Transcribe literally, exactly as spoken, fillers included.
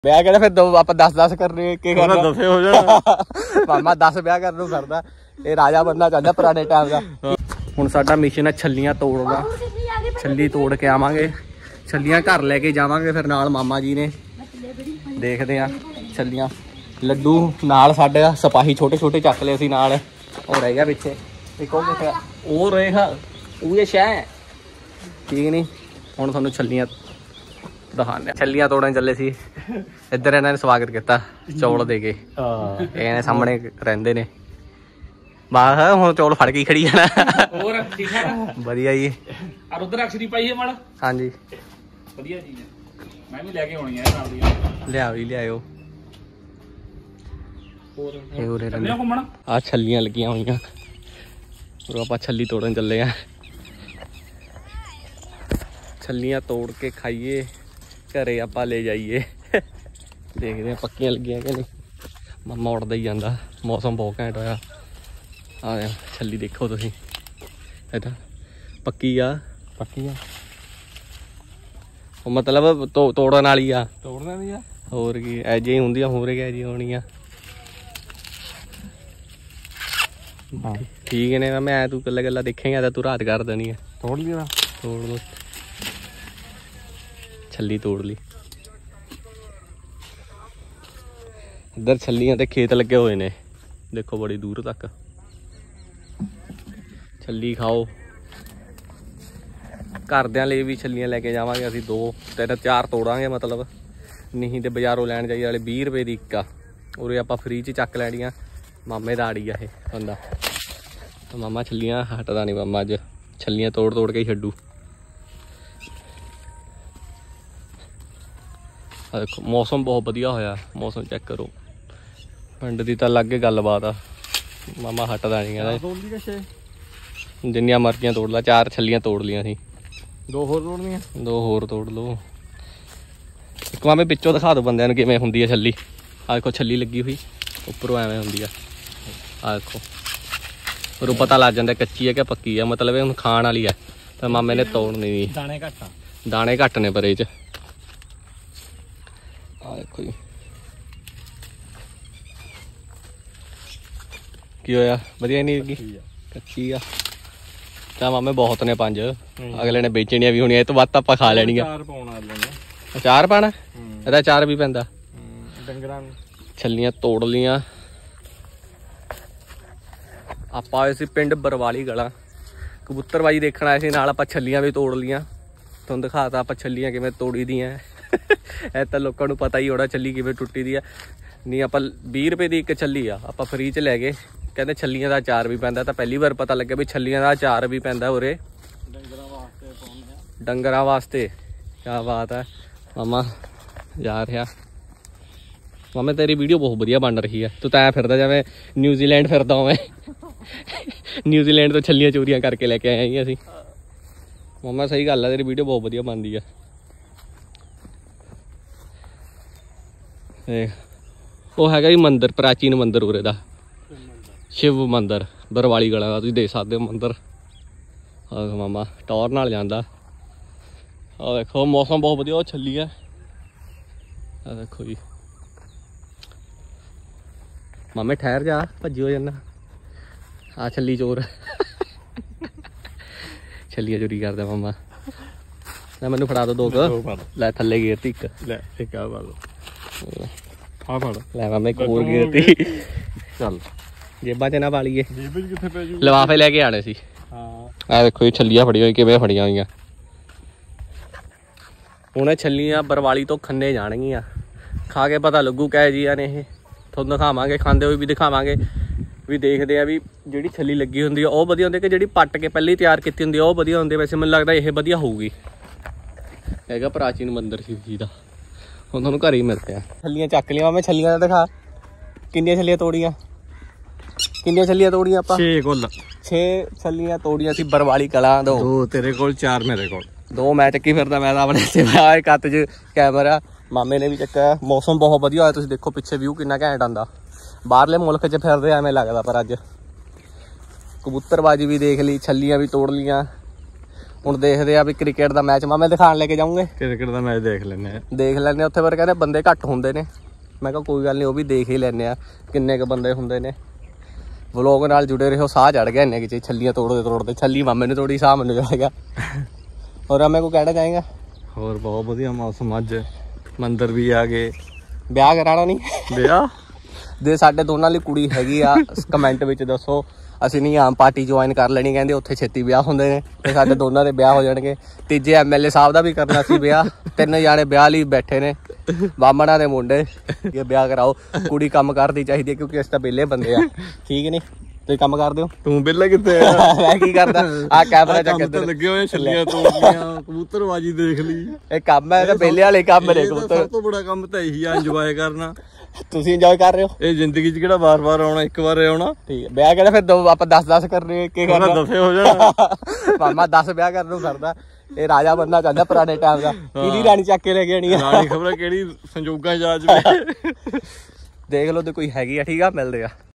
ਵਿਆਹ ਕਹਿੰਦਾ ਫਿਰ ਦੋ ਆਪਾਂ ਦਸ ਦਸ ਕਰਨੇ ਕੀ ਕਰਨਾ ਦਸੇ ਹੋ ਜਾਣਾ ਮਾਮਾ ਦਸ ਵਿਆਹ ਕਰਨ ਨੂੰ ਕਰਦਾ ਇਹ ਰਾਜਾ ਬੰਦਾ ਚਾਹੁੰਦਾ ਪੁਰਾਣੇ ਟਾਈਮ ਦਾ। ਹੁਣ ਸਾਡਾ ਮਿਸ਼ਨ ਹੈ ਛੱਲੀਆਂ ਤੋੜਨਾ, ਛੱਲੀ ਤੋੜ ਕੇ ਆਵਾਂਗੇ, ਛੱਲੀਆਂ ਘਰ ਲੈ ਕੇ ਜਾਵਾਂਗੇ ਫਿਰ ਨਾਲ ਮਾਮਾ ਜੀ ਨੇ। ਦੇਖਦੇ ਆ ਛੱਲੀਆਂ ਲੱਡੂ ਨਾਲ ਸਾਡੇ ਸਿਪਾਹੀ ਛੋਟੇ ਛੋਟੇ ਚੱਕ ਲਏ ਅਸੀਂ ਨਾਲ। ਉਹ ਰਹਿ ਗਿਆ ਪਿੱਛੇ ਇੱਕ ਉਹ ਕਿੱਥੇ ਉਹ ਰਹੇਗਾ ਉਹ ਇਹ ਸ਼ਹਿ ਠੀਕ ਨਹੀਂ। ਹੁਣ ਤੁਹਾਨੂੰ ਛੱਲੀਆਂ ਦਿਖਾਉਂਦੇ, ਛੱਲੀਆਂ ਤੋੜਨ ਚੱਲੇ ਸੀ। ਇੱਧਰ ਇਹਨਾਂ ਨੇ ਸਵਾਗਤ ਕੀਤਾ ਚੌਲ ਦੇ ਕੇ। ਇਹ ਸਾਹਮਣੇ ਰਹਿੰਦੇ ਨੇ ਬਾਹ ਹੁਣ ਚੌਲ ਫੜ ਕੇ ਖੜੀ ਜਾਣਾ। ਹੋਰ ਠੀਕ ਠਾਕ ਵਧੀਆ ਜੀ। ਆ ਰੁਦਰਾਕਸ਼ਰੀ ਪਾਈ ਹੈ ਮਾੜਾ। ਹਾਂਜੀ ਵਧੀਆ ਚੀਜ਼ ਹੈ, ਮੈਂ ਵੀ ਲੈ ਕੇ ਆਉਣੀ ਹੈ ਨਾਲ ਦੀ। ਲਿਆਓ ਜੀ ਲਿਆਓ। ਹੋਰ ਇਹ ਉਰੇ ਚੱਲੇ ਘੁੰਮਣ। ਆ ਛੱਲੀਆਂ ਲੱਗੀਆਂ ਹੋਈਆਂ और ਆਪਾਂ ਛੱਲੀ ਤੋੜਨ ਚੱਲੇ ਆ। ਛੱਲੀਆਂ ਤੋੜ ਕੇ ਖਾਈਏ ਘਰੇ ਆਪਾਂ ਲੈ ਜਾਈਏ। ਦੇਖਦੇ ਆ ਪੱਕੀਆਂ ਲੱਗੀਆਂ ਕਿ ਨਹੀਂ। ਮਾਮਾ ਉੜਦਾ ਹੀ ਜਾਂਦਾ, ਮੌਸਮ ਬਹੁਤ ਘੈਂਟ ਹੋਇਆ। ਆ ਛੱਲੀ ਦੇਖੋ ਤੁਸੀਂ, ਇਹਦਾ ਪੱਕੀ ਆ ਪੱਕੀ ਆ ਉਹ ਮਤਲਬ ਤੋ ਤੋੜਨ ਵਾਲੀ ਆ। ਤੋੜਨਾ ਵੀ ਆ ਹੋਰ ਕੀ ਐਜੇ ਹੀ ਹੁੰਦੀਆਂ, ਹੋਰ ਕੀ ਐਜੇ ਹੋਣੀਆਂ। ਠੀਕ ਨੇ ਮੈਂ ਤੂੰ ਗੱਲਾਂ ਗੱਲਾਂ ਦੇਖੇਗਾ ਤਾਂ ਤੂੰ ਰਾਤ ਕਰ ਦੇਣੀ ਹੈ। ਤੋੜ ਲਈ ਨਾ ਤੋੜ ਲੋ ਛੱਲੀ ਤੋੜ ਲਈ। ਇੱਧਰ ਛੱਲੀਆਂ ਤੇ ਖੇਤ ਲੱਗੇ ਹੋਏ ਨੇ ਦੇਖੋ ਬੜੀ ਦੂਰ ਤੱਕ। ਛੱਲੀ ਖਾਓ। ਘਰਦਿਆਂ ਲਈ ਵੀ ਛੱਲੀਆਂ ਲੈ ਕੇ ਜਾਵਾਂਗੇ ਅਸੀਂ, ਦੋ ਤਿੰਨ ਚਾਰ ਤੋੜਾਂਗੇ ਮਤਲਬ। ਨਹੀਂ ਤੇ ਬਾਜ਼ਾਰੋਂ ਲੈਣ ਜਾਈਏ ਵਾਲੇ ਵੀਹ ਰੁਪਏ ਦੀ ਇੱਕ ਆ, ਉਰੇ ਆਪਾਂ ਫ੍ਰੀ 'ਚ ਚੱਕ ਲੈਣੀਆਂ। ਮਾਮੇ ਦਾ ਆੜੀ ਆ ਇਹ ਬੰਦਾ। ਮਾਮਾ ਛੱਲੀਆਂ ਹਟਦਾ ਨਹੀਂ ਮਾਮਾ, ਅੱਜ ਛੱਲੀਆਂ ਤੋੜ ਤੋੜ ਕੇ ਹੀ ਛੱਡੂ। ਆ ਦੇਖੋ ਮੌਸਮ ਬਹੁਤ ਵਧੀਆ ਹੋਇਆ, ਮੌਸਮ ਚੈੱਕ ਕਰੋ। ਪਿੰਡ ਦੀ ਤਾਂ ਅਲੱਗ ਗੱਲਬਾਤ ਆ। ਮਾਮਾ ਹਟਦਾ ਨਹੀਂ ਕਹਿੰਦਾ ਜਿੰਨੀਆਂ ਮਰਜ਼ੀਆਂ ਤੋੜ ਲਾ। ਚਾਰ ਛੱਲੀਆਂ ਤੋੜ ਲੀਆਂ ਸੀ, ਦੋ ਹੋਰ ਤੋੜਨੀਆਂ, ਦੋ ਹੋਰ ਤੋੜ ਲਓ। ਇੱਕ ਮਾਮੇ ਪਿੱਛੋਂ ਦਿਖਾ ਦਿਓ ਬੰਦਿਆਂ ਨੂੰ ਕਿਵੇਂ ਹੁੰਦੀ ਆ ਛੱਲੀ। ਆ ਦੇਖੋ ਛੱਲੀ ਲੱਗੀ ਹੋਈ ਉੱਪਰੋਂ ਐਵੇਂ ਹੁੰਦੀ ਆ। ਆ ਦੇਖੋ ਉਰੋਂ ਪਤਾ ਲੱਗ ਜਾਂਦਾ ਕੱਚੀ ਹੈ ਕਿ ਪੱਕੀ ਆ, ਮਤਲਬ ਇਹ ਹੁਣ ਖਾਣ ਵਾਲੀ ਆ। ਤਾਂ ਮਾਮੇ ਨੇ ਤੋੜਨੀ ਨਹੀਂ। ਦਾਣੇ ਘੱਟ ਆ, ਦਾਣੇ ਘੱਟ ਨੇ ਪਰ ਇਹ 'ਚ। ਆ ਦੇਖੋ ਜੀ ਕੀ ਹੋਇਆ, ਵਧੀਆ ਨਹੀਂ ਲੱਗੀ, ਕੱਚੀ ਆ। ਤਾਂ ਮਾਮੇ ਬਹੁਤ ਨੇ ਪੰਜ, ਅਗਲੇ ਨੇ ਵੇਚਣੀਆਂ ਵੀ ਹੋਣੀਆਂ। ਇਹ ਤੋਂ ਵੱਧ ਤਾਂ ਆਪਾਂ ਖਾ ਲੈਣੀਆਂ। ਅਚਾਰ ਪਾਉਣਾ ਲੈਣਾ, ਅਚਾਰ ਪਾਣਾ ਇਹਦਾ, ਅਚਾਰ ਵੀ ਪੈਂਦਾ ਡੰਗਰਾਂ ਨੂੰ। ਛੱਲੀਆਂ ਤੋੜ ਲੀਆਂ ਆਪਾਂ। ਆਏ ਸੀ ਪਿੰਡ ਬਰਵਾਲੀ ਗਲਾ, ਕਬੂਤਰਬਾਜੀ ਦੇਖਣ ਆਏ ਸੀ ਨਾਲ। ਆਪਾਂ ਛੱਲੀਆਂ ਵੀ ਤੋੜ ਲੀਆਂ, ਤੁਹਾਨੂੰ ਦਿਖਾਤਾ ਆਪਾਂ ਛੱਲੀਆਂ ਕਿਵੇਂ ਤੋੜੀ ਦੀਆਂ। ਇਹ ਤਾਂ ਲੋਕਾਂ ਨੂੰ ਪਤਾ ਹੀ ਹੋਣਾ ਛੱਲੀ ਕਿਵੇਂ ਟੁੱਟੀ ਦੀ ਆ। ਨਹੀਂ ਆਪਾਂ ਵੀਹ ਰੁਪਏ ਦੀ ਇੱਕ ਛੱਲੀ ਆ ਆਪਾਂ ਫ੍ਰੀ 'ਚ ਲੈ ਗਏ। ਕਹਿੰਦੇ ਛੱਲੀਆਂ ਦਾ ਅਚਾਰ ਵੀ ਪੈਂਦਾ, ਤਾਂ ਪਹਿਲੀ ਵਾਰ ਪਤਾ ਲੱਗਿਆ ਵੀ ਛੱਲੀਆਂ ਦਾ ਅਚਾਰ ਵੀ ਪੈਂਦਾ ਉਰੇ ਡੰਗਰਾਂ ਵਾਸਤੇ ਪਾਉਂਦੇ ਆ, ਡੰਗਰਾਂ ਵਾਸਤੇ। ਕਿਆ ਬਾਤ ਹੈ। ਮਾਮਾ ਜਾ ਰਿਹਾ। ਮਾਮੇ ਤੇਰੀ ਵੀਡੀਓ ਬਹੁਤ ਵਧੀਆ ਬਣ ਰਹੀ ਹੈ। ਤੂੰ ਤਾਂ ਐਂ ਫਿਰਦਾ ਜਿਵੇਂ ਨਿਊਜ਼ੀਲੈਂਡ ਫਿਰਦਾ ਹੋਵੇਂ। ਨਿਊਜ਼ੀਲੈਂਡ ਤੋਂ ਛੱਲੀਆਂ ਚੋਰੀਆਂ ਕਰਕੇ ਲੈ ਕੇ ਆਏ ਸੀ ਅਸੀਂ। ਮਾਮਾ ਸਹੀ ਗੱਲ ਆ, ਤੇਰੀ ਵੀਡੀਓ ਬਹੁਤ ਵਧੀਆ ਬਣਦੀ ਆ। ਉਹ ਹੈਗਾ ਜੀ ਮੰਦਿਰ, ਪ੍ਰਾਚੀਨ ਮੰਦਿਰ ਉਰੇ ਦਾ, ਸ਼ਿਵ ਮੰਦਿਰ ਬਰਵਾਲੀ ਗਲਾ ਦਾ। ਤੁਸੀਂ ਦੇਖ ਸਕਦੇ ਹੋ ਮੰਦਿਰ। ਆਹ ਮਾਮਾ ਟੌਰ ਨਾਲ ਜਾਂਦਾ। ਆਹ ਦੇਖੋ ਮੌਸਮ ਬਹੁਤ ਵਧੀਆ। ਉਹ ਛੱਲੀ ਆ, ਆਹ ਦੇਖੋ ਜੀ। ਮਾਮੇ ਠਹਿਰ ਜਾ, ਭੱਜੀ ਹੋ ਜਾਂਦਾ। ਆ ਛੱਲੀ ਚੋਰ ਛੱਲੀਆਂ ਚੋਰੀ ਕਰਦਾ ਮਾਮਾ। ਲੈ ਮੈਨੂੰ ਫੜਾ ਦੋ ਦੋ ਕੁ। ਲੈ ਥੱਲੇ ਗੇਰਤੀ ਇੱਕ। ਲੈ ਇੱਕ ਆ ਪਾ ਲਓ, ਆ ਫੜ ਲੈ ਮਾਮੇ ਇੱਕ ਹੋਰ ਗੇਰਤੀ। ਚੱਲ ਜੇਬਾਂ 'ਚ ਨਾ ਪਾ ਲਈਏ, ਜੇਬ ਵਿੱਚ ਕਿੱਥੇ ਪੈ ਜੂ। ਲਿਫਾਫੇ ਲੈ ਕੇ ਆਣੇ ਸੀ। ਹਾਂ ਆ ਦੇਖੋ ਜੀ ਛੱਲੀਆਂ ਫੜੀਆਂ ਹੋਈ ਕਿਵੇਂ ਫੜੀਆਂ ਹੋਈਆਂ। ਹੁਣ ਇਹ ਛੱਲੀਆਂ ਬਰਵਾਲੀ ਤੋਂ ਖੰਨੇ ਜਾਣਗੀਆਂ, ਖਾ ਕੇ ਪਤਾ ਲੱਗੂ ਕਿਹੋ ਜਿਹੀਆਂ ਨੇ ਇਹ। ਤੁਹਾਨੂੰ ਦਿਖਾਵਾਂਗੇ, ਖਾਂਦੇ ਹੋਏ ਵੀ ਦਿਖਾਵਾਂਗੇ, ਵੀ ਦੇਖਦੇ ਆ ਵੀ ਜਿਹੜੀ ਛੱਲੀ ਲੱਗੀ ਹੁੰਦੀ ਆ ਉਹ ਵਧੀਆ ਹੁੰਦੀ ਕਿ ਜਿਹੜੀ ਪੱਟ ਕੇ ਪਹਿਲਾਂ ਹੀ ਤਿਆਰ ਕੀਤੀ ਹੁੰਦੀ ਆ ਉਹ ਵਧੀਆ ਹੁੰਦੀ। ਵੈਸੇ ਮੈਨੂੰ ਲੱਗਦਾ ਇਹ ਵਧੀਆ ਹੋਊਗੀ। ਹੈਗਾ ਪ੍ਰਾਚੀਨ ਮੰਦਿਰ ਸ਼ਿਵ ਜੀ ਦਾ। ਹੁਣ ਤੁਹਾਨੂੰ ਘਰੇ ਹੀ ਮਿਲਦੇ ਆ। ਛੱਲੀਆਂ ਚੱਕ ਲਿਆ ਮੈਂ, ਛੱਲੀਆਂ ਦਾ ਦਿਖਾ ਕਿੰਨੀਆਂ ਛੱਲੀਆਂ ਤੋੜੀਆਂ। ਕਿੰਨੀਆਂ ਛੱਲੀਆਂ ਤੋੜੀਆਂ ਆਪਾਂ? ਛੇ ਕੁੱਲ। ਛੇ ਛੱਲੀਆਂ ਤੋੜੀਆਂ ਸੀ ਬਰਵਾਲੀ ਕਲਾਂ ਤੋਂ। ਦੋ ਤੇਰੇ ਕੋਲ, ਚਾਰ ਮੇਰੇ ਕੋਲ। ਦੋ ਮੈਂ ਚੱਕੀ ਫਿਰਦਾ, ਮੈਂ ਤਾਂ ਆਪਣੇ ਕੱਤ 'ਚ ਕੈਮਰਾ। ਮਾਮੇ ਨੇ ਵੀ ਚੱਕਿਆ। ਮੌਸਮ ਬਹੁਤ ਵਧੀਆ ਹੋਇਆ, ਤੁਸੀਂ ਦੇਖੋ ਪਿੱਛੇ ਵਿਊ ਕਿੰਨਾ ਘੈਂਟ ਆਉਂਦਾ। ਬਾਹਰਲੇ ਮੁਲਕ 'ਚ ਫਿਰਦੇ ਐਵੇਂ ਲੱਗਦਾ। ਪਰ ਅੱਜ ਕਬੂਤਰਬਾਜੀ ਵੀ ਦੇਖ ਲਈ, ਛੱਲੀਆਂ ਵੀ ਤੋੜ ਲੀਆਂ। ਹੁਣ ਦੇਖਦੇ ਆ ਵੀ ਕ੍ਰਿਕਟ ਦਾ ਮੈਚ ਮਾਮੇ ਦਿਖਾਣ ਲੈ ਕੇ ਜਾਉਂਗੇ। ਕ੍ਰਿਕਟ ਦਾ ਮੈਚ ਦੇਖ ਲੈਂਦੇ ਆ ਦੇਖ ਲੈਂਦੇ ਉੱਥੇ, ਪਰ ਕਹਿੰਦੇ ਬੰਦੇ ਘੱਟ ਹੁੰਦੇ ਨੇ। ਮੈਂ ਕਿਹਾ ਕੋਈ ਗੱਲ ਨਹੀਂ, ਉਹ ਵੀ ਦੇਖ ਹੀ ਲੈਂਦੇ ਆ ਕਿੰਨੇ ਕੁ ਬੰਦੇ ਹੁੰਦੇ ਨੇ। ਵਲੋਗ ਨਾਲ ਜੁੜੇ ਰਹੋ। ਸਾਹ ਚੜ ਗਿਆ ਇੰਨੇ ਕਿ ਛੱਲੀਆਂ ਤੋੜਦੇ ਤੋੜਦੇ। ਛੱਲੀ ਮਾਮੇ ਨੇ ਤੋੜੀ, ਸਾਹ ਮੈਨੂੰ ਚੜ ਗਿਆ। ਹੋਰ ਮੈਂ ਕੋਈ ਕਹਿਣਾ ਚਾਹੇਗਾ? ਹੋਰ ਬਹੁਤ ਵਧੀਆ ਮੌਸਮ ਅੱਜ, ਮੰਦਰ ਵੀ ਆ ਗਏ। ਵਿਆਹ ਕਰਾਣਾ ਨਹੀਂ? ਵਿਆਹ ਦੇ ਸਾਡੇ ਦੋਨਾਂ ਲਈ ਕੁੜੀ ਹੈਗੀ ਆ, ਕਮੈਂਟ ਵਿੱਚ ਦੱਸੋ। ਅਸੀਂ ਨਹੀਂ ਆਮ ਪਾਰਟੀ ਜੁਆਇਨ ਕਰ ਲੈਣੀ, ਕਹਿੰਦੇ ਉੱਥੇ ਛੇਤੀ ਵਿਆਹ ਹੁੰਦੇ ਨੇ ਤੇ ਸਾਡੇ ਦੋਨਾਂ ਦੇ ਵਿਆਹ ਹੋ ਜਾਣਗੇ। ਤੀਜੇ ਐਮ ਐਲ ਏ ਸਾਹਿਬ ਦਾ ਵੀ ਕਰਨਾ ਸੀ ਵਿਆਹ। ਤਿੰਨ ਜਾਣੇ ਵਿਆਹ ਲਈ ਬੈਠੇ ਨੇ, ਬਾਹਮਣਾ ਦੇ ਮੁੰਡੇ। ਇਹ ਵਿਆਹ ਕਰਾਓ। ਕੁੜੀ ਕੰਮ ਕਰਦੀ ਚਾਹੀਦੀ ਹੈ ਕਿਉਂਕਿ ਅਸੀਂ ਤਾਂ ਵਿਹਲੇ ਬੰਦੇ ਆ, ਠੀਕ ਨਹੀਂ? ਤੁਸੀਂ ਕੰਮ ਕਰਦੇ ਹੋ? ਤੂੰ ਵਿਹਲਾ ਕਿੱਥੇ ਆ? ਮੈਂ ਕੀ ਕਰਦਾ? ਆ ਕੈਮਰਾ ਚੱਕ ਕੇ ਲੱਗੇ ਹੋਏ, ਛੱਲੀਆਂ ਤੋੜਨੀਆਂ, ਕਬੂਤਰਬਾਜੀ ਦੇਖ ਲਈ। ਇਹ ਕੰਮ ਹੈ, ਤਾਂ ਵਿਹਲੇ ਵਾਲੇ ਕੰਮ ਨੇ। ਕਬੂਤਰ ਸਭ ਤੋਂ ਬੜਾ ਕੰਮ ਤਾਂ ਇਹੀ ਆ, ਇੰਜੋਏ ਕਰਨਾ। ਤੁਸੀਂ ਇੰਜੋਏ ਕਰ ਰਹੇ ਹੋ? ਇਹ ਜ਼ਿੰਦਗੀ 'ਚ ਕਿਹੜਾ ਵਾਰ-ਵਾਰ ਆਉਣਾ, ਇੱਕ ਵਾਰ ਆਉਣਾ। ਠੀਕ ਹੈ। ਵਿਆਹ ਕਿਹੜਾ ਫਿਰ ਦੋ ਆਪਾਂ ਦਸ ਦਸ ਕਰਨੇ, ਕੀ ਕਰਨਾ? ਦਸੇ ਹੋ ਜਾਣਾ। ਮਾਮਾ ਦਸ ਵਿਆਹ ਕਰਨ ਨੂੰ ਕਰਦਾ। ਇਹ ਰਾਜਾ ਬਣਨਾ ਚਾਹੁੰਦਾ ਪੁਰਾਣੇ ਟਾਈਮ ਦਾ। ਕਿਹਦੀ ਰਾਣੀ ਚੱਕ ਕੇ ਲੈ ਕੇ ਆਣੀ ਆ? ਰਾਣੀ ਖਬਰ ਕਿਹੜੀ ਸੰਜੋਗਾਂ 'ਚ ਆ ਜਾਵੇ। ਦੇਖ ਲਓ ਤੇ ਕੋਈ ਹੈਗੀ ਆ। ਠੀਕ ਆ, ਮਿਲਦੇ ਆ।